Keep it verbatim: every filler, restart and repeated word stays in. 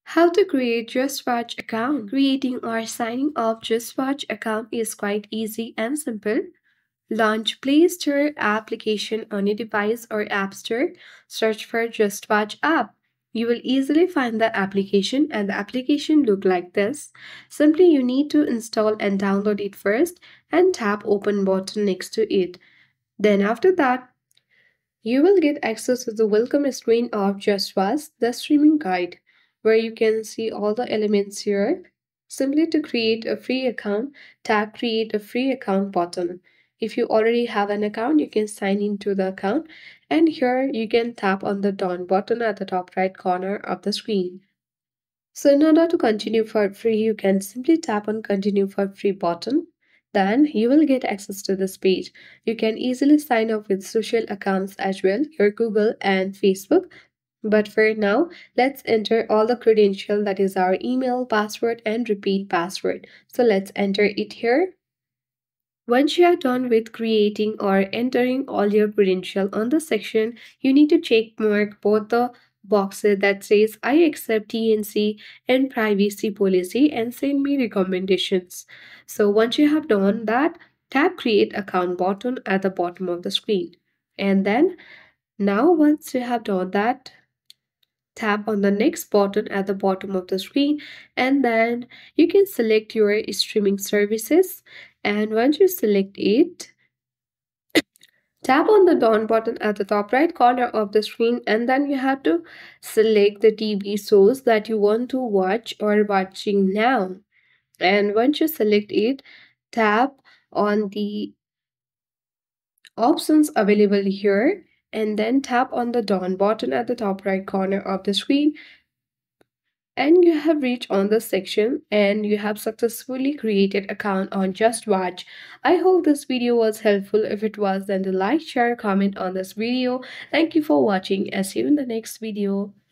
How to create JustWatch account. Creating or signing up JustWatch account is quite easy and simple. Launch Play Store application on your device or App Store. Search for JustWatch app. You will easily find the application and the application look like this. Simply you need to install and download it first and tap open button next to it. Then after that, you will get access to the welcome screen of JustWatch, the streaming guide, where you can see all the elements here. Simply to create a free account, tap create a free account button. If you already have an account, you can sign into the account, and here you can tap on the done button at the top right corner of the screen. So in order to continue for free, you can simply tap on continue for free button. Then you will get access to this page. You can easily sign up with social accounts as well, your Google and Facebook. But for now, let's enter all the credential, that is our email, password and repeat password. So let's enter it here. Once you are done with creating or entering all your credential on the section, you need to check mark both the boxes that says I accept T N C and privacy policy and send me recommendations. So once you have done that, tap create account button at the bottom of the screen. And then now once you have done that, tap on the next button at the bottom of the screen, and then you can select your streaming services. And once you select it, tap on the down button at the top right corner of the screen, and then you have to select the T V shows that you want to watch or watching now. And once you select it, tap on the options available here, and then tap on the down button at the top right corner of the screen, and you have reached on the section and you have successfully created account on JustWatch. I hope this video was helpful. If it was, then the like, share, comment on this video. Thank you for watching and see you in the next video.